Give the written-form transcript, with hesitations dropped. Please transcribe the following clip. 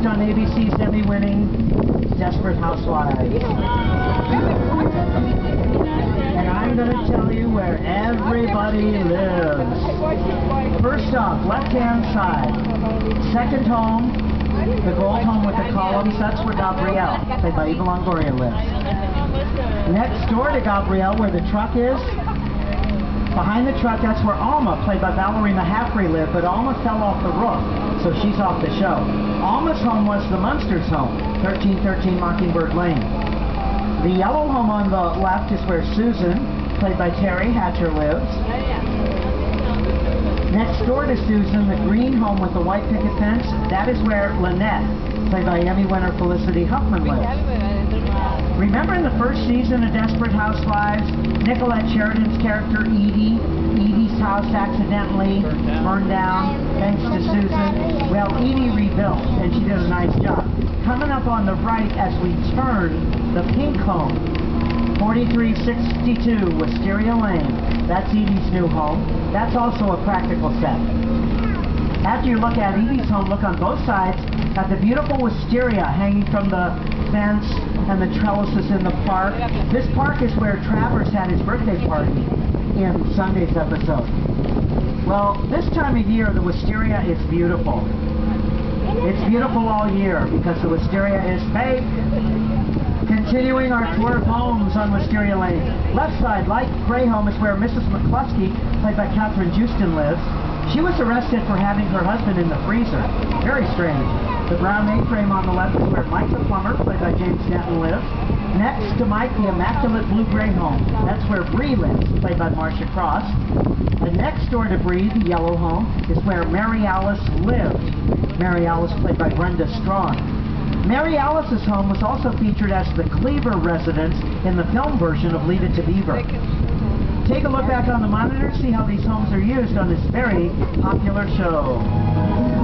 on ABC's Emmy-winning Desperate Housewives. And I'm going to tell you where everybody lives. First off, left-hand side, second home, the gold home with the columns, that's where Gabrielle, played by Eva Longoria, lives. Next door to Gabrielle, where the truck is, behind the truck, that's where Alma, played by Valerie Mahaffrey, lived, but Alma fell off the roof, so she's off the show. Alma's home was the Munsters' home, 1313 Mockingbird Lane. The yellow home on the left is where Susan, played by Terry Hatcher, lives. Next door to Susan, the green home with the white picket fence, that is where Lynette, played by Emmy winner Felicity Huffman, lives. Remember in the first season of Desperate Housewives, Nicolette Sheridan's character Edie? Edie's house accidentally burned down thanks to Susan. Well, Edie rebuilt, and she did a nice job. Coming up on the right as we turn, the pink home, 4362 Wisteria Lane. That's Edie's new home. That's also a practical set. After you look at Edie's home, look on both sides at the beautiful wisteria hanging from the fence and the trellises in the park. This park is where Travers had his birthday party in Sunday's episode. Well, this time of year, the wisteria is beautiful. It's beautiful all year because the wisteria is fake. Continuing our tour of homes on Wisteria Lane. Left side, light gray home, is where Mrs. McCluskey, played by Catherine Houston, lives. She was arrested for having her husband in the freezer. Very strange. The brown A-frame on the left is where Mike the plumber, played by James Stanton, lives. Next to Mike, the immaculate blue-gray home. That's where Bree lives, played by Marcia Cross. And next door to Bree, the yellow home, is where Mary Alice lived. Mary Alice, played by Brenda Strong. Mary Alice's home was also featured as the Cleaver residence in the film version of Leave It to Beaver. Take a look back on the monitor, see how these homes are used on this very popular show.